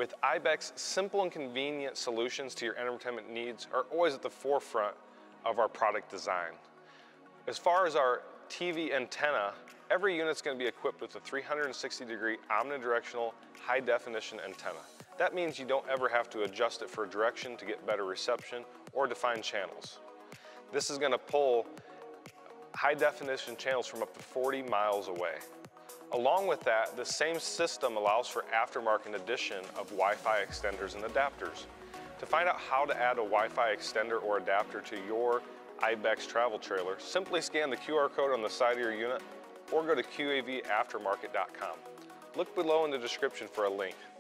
With IBEX, simple and convenient solutions to your entertainment needs are always at the forefront of our product design. As far as our TV antenna, every unit's going to be equipped with a 360-degree omnidirectional high-definition antenna. That means you don't ever have to adjust it for direction to get better reception or define channels. This is going to pull high-definition channels from up to 40 miles away. Along with that, the same system allows for aftermarket addition of Wi-Fi extenders and adapters. To find out how to add a Wi-Fi extender or adapter to your IBEX travel trailer, simply scan the QR code on the side of your unit or go to qavaftermarket.com. Look below in the description for a link.